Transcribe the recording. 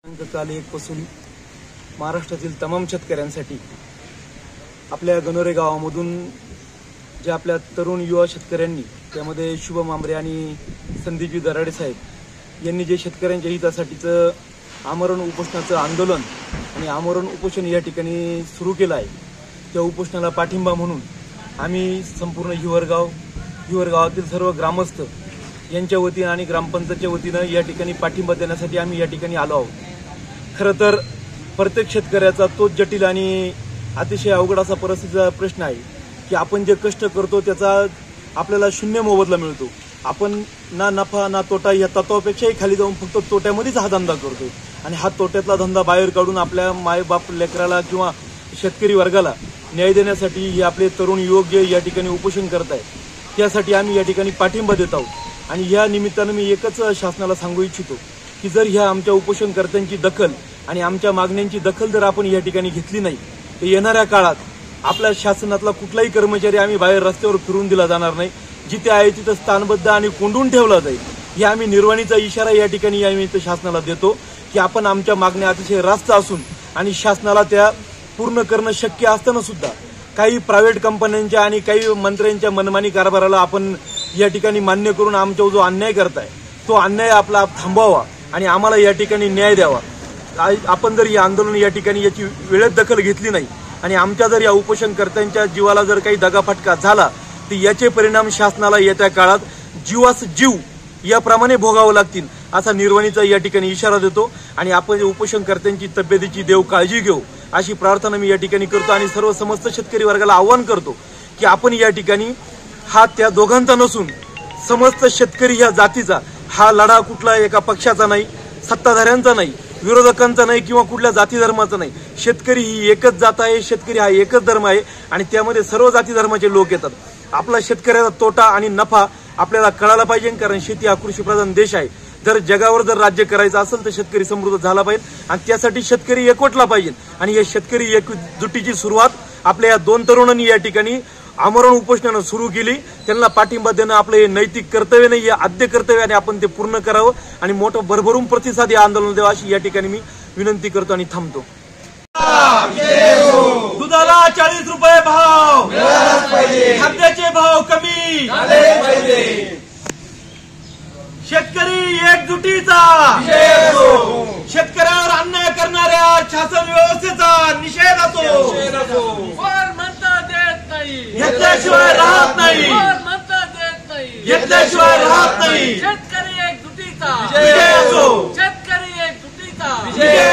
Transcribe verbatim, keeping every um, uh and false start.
काल एक पासून महाराष्ट्रातील तमाम शेतकऱ्यांसाठी आपल्या गणोरे गावामधून जे आपल्या तरुण युवा शेतकऱ्यांनी त्यामध्ये शुभम आंबरे आणि संदीपजी दराडे साहेब यांनी जे शेतकऱ्यांच्या हितासाठीचं आमरण उपोषणाचं आंदोलन आणि आमरण उपोषण या ठिकाणी सुरू केलं आहे, त्या उपोषणाला पाठिंबा म्हणून आम्ही संपूर्ण हिवरगाव हिवरगावातील सर्व ग्रामस्थ यांच्या वतीनं आणि ग्रामपंचायतच्या वतीनं या ठिकाणी पाठिंबा देण्यासाठी आम्ही या ठिकाणी आलो आहोत। खरं तर प्रत्येक शेतकऱ्याचा तोच जटिल आणि अतिशय अवघड असा परिस्थितीचा प्रश्न आहे की आपण जे कष्ट करतो त्याचा आपल्याला शून्य मोबदला मिळतो। आपण ना नफा ना तोटा या तत्वापेक्षाही खाली जाऊन फक्त तोट्यामध्येच हा धंदा करतो आणि हा तोट्यातला धंदा बाहेर काढून आपल्या मायबाप लेकराला किंवा शेतकरी वर्गाला न्याय देण्यासाठी हे आपले तरुण युवक जे या ठिकाणी उपोषण करत आहेत त्यासाठी आम्ही या ठिकाणी पाठिंबा देत आहोत। आणि या निमित्तानं मी एकच शासनाला सांगू इच्छितो की जर ह्या आमच्या उपोषणकर्त्यांची दखल आणि आमच्या मागण्यांची दखल जर आपण या ठिकाणी घेतली नाही तर येणाऱ्या काळात आपल्या शासनातला कुठलाही कर्मचारी आम्ही बाहेर रस्त्यावर फिरून दिला जाणार नाही, जिथे आहे तिथं स्थानबद्ध आणि कोंडून ठेवला जाईल। हे आम्ही निर्वाणीचा इशारा या ठिकाणी या निमित्त शासनाला देतो की आपण आमच्या मागण्या अतिशय रास्त असून आणि शासनाला त्या पूर्ण करणं शक्य असताना सुद्धा काही प्रायव्हेट कंपन्यांच्या आणि काही मंत्र्यांच्या मनमानी कारभाराला आपण या ठिकाणी मान्य करून आमचा जो अन्याय करताय तो अन्याय आपला थांबवावा आणि आम्हाला या ठिकाणी न्याय द्यावा। आपण जर या आंदोलन या ठिकाणी याची वेळेत दखल घेतली नाही आणि आमच्या जर या उपोषणकर्त्यांच्या जीवाला जर काही दगाफटका झाला तर याचे परिणाम शासनाला येत्या काळात जीवास जीव याप्रमाणे भोगावं लागतील असा निर्वाणीचा या ठिकाणी इशारा देतो। आणि आपण उपोषणकर्त्यांची तब्येतीची देव काळजी घेऊ अशी प्रार्थना मी या ठिकाणी करतो आणि सर्व समस्त शेतकरी वर्गाला आवाहन करतो की आपण या ठिकाणी हा त्या दोघांचा नसून समस्त शेतकरी ह्या जातीचा हा लढा कुठला एका पक्षाचा नाही, सत्ताधाऱ्यांचा नाही, विरोधकांचा नाही किंवा कुठल्या जाती धर्माचा नाही। शेतकरी ही एकच जात आहे, शेतकरी हा एकच धर्म आहे आणि त्यामध्ये सर्व जाती धर्माचे लोक येतात। आपला शेतकऱ्याचा तोटा आणि नफा आपल्याला कळायला पाहिजे, कारण शेती हा कृषीप्रधान देश आहे। जर जगावर जर राज्य करायचं असेल तर शेतकरी समृद्ध झाला पाहिजे आणि त्यासाठी शेतकरी एकवटला पाहिजे। आणि या शेतकरी एकजुटीची सुरुवात आपल्या या दोन तरुणांनी या ठिकाणी आमरण उपोषणानं सुरू केली। त्यांना पाठिंबा देणं आपलं हे नैतिक कर्तव्य नाही, हे आद्य कर्तव्य आणि आपण ते पूर्ण करावं आणि मोठं भरभरून प्रतिसाद या आंदोलन द्यावा अशी या ठिकाणी मी विनंती करतो आणि थांबतो। दुधाला चाळीस रुपये भाव, खाद्याचे भाव कमी, शेतकरी एकजुटीचा, शेतकऱ्यावर अन्याय करणाऱ्या शासन व्यवस्थेचा निषेध असो, घेतल्याशिवाय राहत नाही, घेतल्याशिवाय राहत नाही, शेतकरी एकजुटीचा विजय असो, शेतकरी एकजुटीचा विजय